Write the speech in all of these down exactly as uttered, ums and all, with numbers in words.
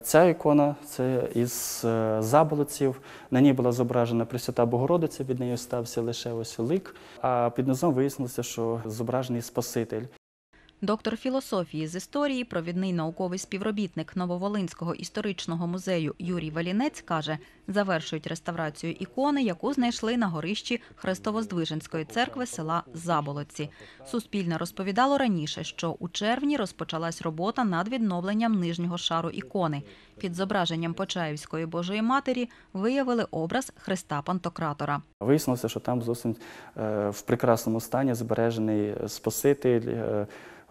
Ця ікона – це із Заболоців. На ній була зображена Пресвята Богородиця, від неї стався лише ось лик, а під низом вияснилося, що зображений Спаситель. Доктор філософії з історії, провідний науковий співробітник Нововолинського історичного музею Юрій Валінець каже, завершують реставрацію ікони, яку знайшли на горищі Хрестово-Здвиженської церкви села Заболоці. Суспільне розповідало раніше, що у червні розпочалась робота над відновленням нижнього шару ікони. Під зображенням Почаївської Божої Матері виявили образ Христа Пантократора. Вияснилося, що там зовсім в прекрасному стані збережений Спаситель,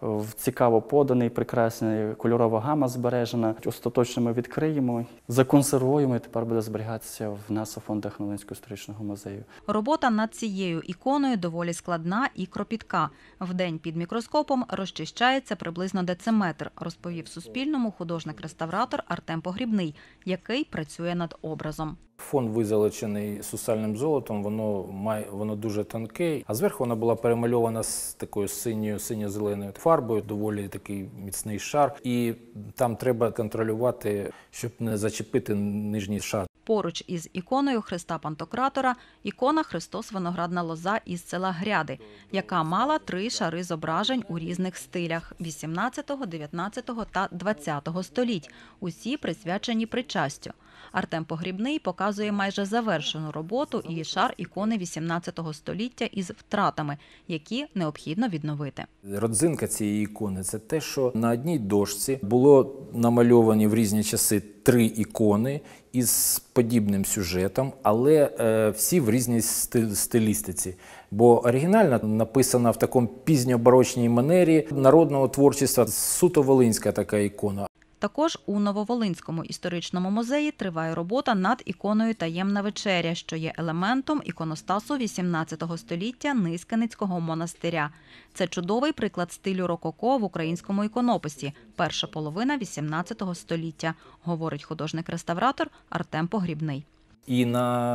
цікаво поданий, прекрасна кольорова гама збережена. Остаточно ми відкриємо, законсервуємо і тепер буде зберігатися в нас у фондах Нововолинського історичного музею. Робота над цією іконою доволі складна і кропітка. Вдень під мікроскопом розчищається приблизно дециметр, розповів Суспільному художник-реставратор Артем Погрібний, який працює над образом. Фон визолочений сусальним золотом, воно має, воно дуже тонке, а зверху вона була перемальована з такою синьою, синьо-зеленою фарбою, доволі такий міцний шар, і там треба контролювати, щоб не зачепити нижній шар. Поруч із іконою Христа Пантократора ікона Христос Виноградна лоза із села Гряди, яка мала три шари зображень у різних стилях – вісімнадцятого, дев'ятнадцятого та двадцятого століть, усі присвячені причастю. Артем Погрібний показує майже завершену роботу і шар ікони вісімнадцятого століття із втратами, які необхідно відновити. Родзинка цієї ікони – це те, що на одній дошці було намальовані в різні часи три ікони із подібним сюжетом, але е, всі в різній стилістиці. Бо оригінальна написана в такому пізньобарочній манері народного творчества, суто волинська така ікона. Також у Нововолинському історичному музеї триває робота над іконою «Таємна вечеря», що є елементом іконостасу вісімнадцятого століття Низкеницького монастиря. Це чудовий приклад стилю рококо в українському іконописі, перша половина вісімнадцятого століття, говорить художник-реставратор Артем Погрібний. І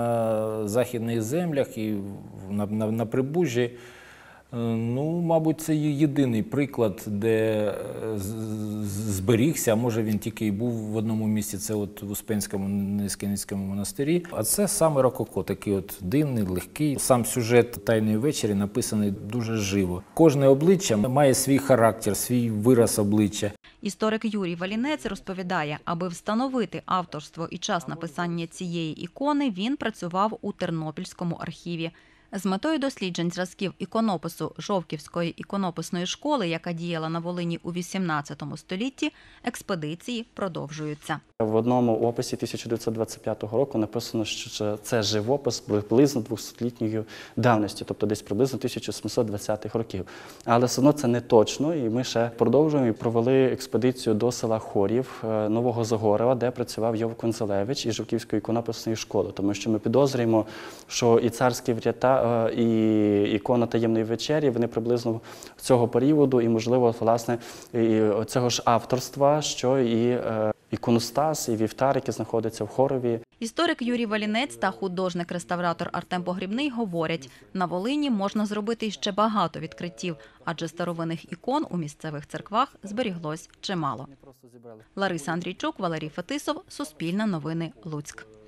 на західних землях, і на, на, на Прибужжі, ну, мабуть, це єдиний приклад, де зберігся, а може він тільки і був в одному місці, це от в Успенському Низкеницькому монастирі. А це саме рококо, такий от дивний, легкий. Сам сюжет «Тайної вечері» написаний дуже живо. Кожне обличчя має свій характер, свій вираз обличчя. Історик Юрій Валінець розповідає, аби встановити авторство і час написання цієї ікони, він працював у Тернопільському архіві. З метою досліджень зразків іконопису Жовківської іконописної школи, яка діяла на Волині у вісімнадцятому столітті, експедиції продовжуються. В одному описі тисяча дев'ятсот двадцять п'ятого року написано, що це живопис приблизно двохсотлітньої давності, тобто десь приблизно тисяча сімсот двадцятих років. Але все одно це не точно, і ми ще продовжуємо і провели експедицію до села Хорів Нового Загорева, де працював Йов Конзелевич із Жовківської іконописної школи, тому що ми підозрюємо, що і царські врята, і ікона «Таємної вечері», вони приблизно цього періоду, і, можливо, власне, і цього ж авторства, що і іконостас, і вівтар, які знаходяться в Хорові. Історик Юрій Валінець та художник-реставратор Артем Погрібний говорять, на Волині можна зробити ще багато відкриттів, адже старовинних ікон у місцевих церквах зберіглось чимало. Лариса Андрійчук, Валерій Фетисов, Суспільне новини, Луцьк.